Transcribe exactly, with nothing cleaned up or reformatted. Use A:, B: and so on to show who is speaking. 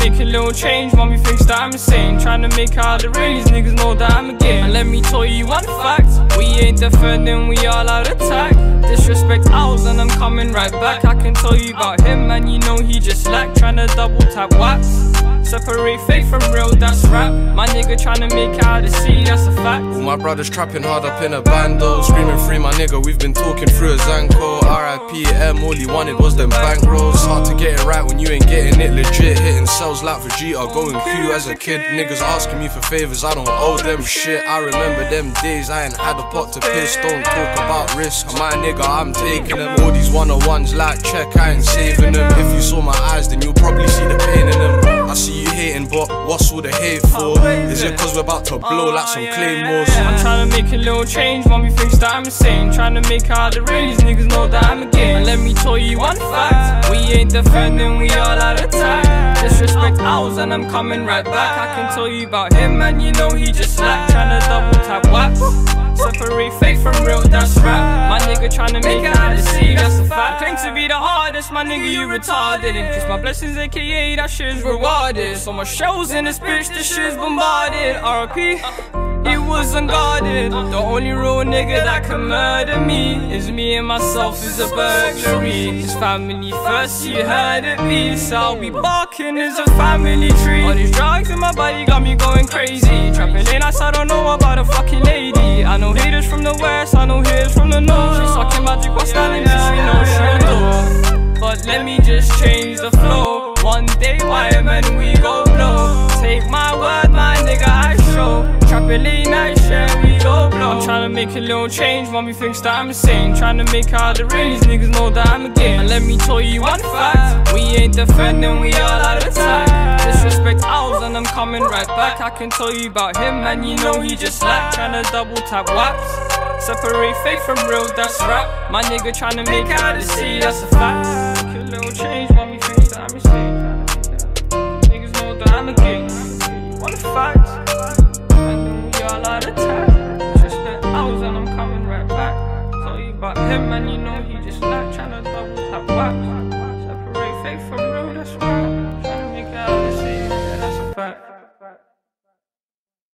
A: make a little change, mommy thinks that I'm insane. Tryna make out the rain, these niggas know that I'm a game. And let me tell you one fact, we ain't defending, we all out attack. Disrespect ours and I'm coming right back. I can tell you about him, man, you know he just slack. Tryna double tap wax, separate fake from real, that's rap. My nigga tryna make out the sea, that's a fact.
B: All my brothers trapping hard up in a bando, screaming free my nigga, we've been talking through a Zanko. R I P M, all he wanted was them bankrolls. It's hard to get it right when you ain't getting it legit. Hitting cells like Vegeta, going Q as a kid. Niggas asking me for favors, I don't owe them shit. I remember them days, I ain't had a pot to piss. Don't talk about risk, my nigga, I'm taking them. All these one-on-ones like check, I ain't saving them. If you saw my eyes, then you'll probably see the pain in them. I see you hating, but what's all the hate for? Is it cause we're about to blow like some claymores?
A: I'm tryna make a little change, mommy thinks that I'm insane. Tryna make out the rain, these niggas know that I'm a game. And let me tell you one fact, we ain't defending, we all out attack. Disrespect ours and I'm coming right back. I can tell you about him, man, you know he just slack. Tryna double tap wax, separate fake from real, that's rap. My nigga tryna make it out of the sea, that's a fact. Claim to be the hardest, my nigga, you retarded. Increase my blessings, aka that shit's rewarded. So much shells in this bitch, this shit's bombarded. R I P, he was unguarded. The only real nigga that can murder me is me and myself is a burglary. His family first, you heard it be. So I'll be barking as a family tree. All these drugs in my body got me going crazy. Trapping in us, I don't know about a fucking lady. I know haters from the west, I know haters from the north. She sucking magic while standing there, she know she'll do. But let me just change the flow. One day, why man, we go blow. Take my word, my nigga, I show. Trapping late night, share, we go blow. I'm tryna make a little change, mommy thinks that I'm insane. Tryna make out the rain, these niggas know that I'm a game. And let me tell you one fact, we ain't defending, we all out attack. Disrespect ours and I'm coming right back. I can tell you about him, man, you know he just slack. Tryna double tap wax, separate fake from real, that's rap. My nigga tryna make out the sea, that's a fact. Make a little change, mommy thinks that I'm insane. Niggas know that I'm a king. What a fact, and we all out of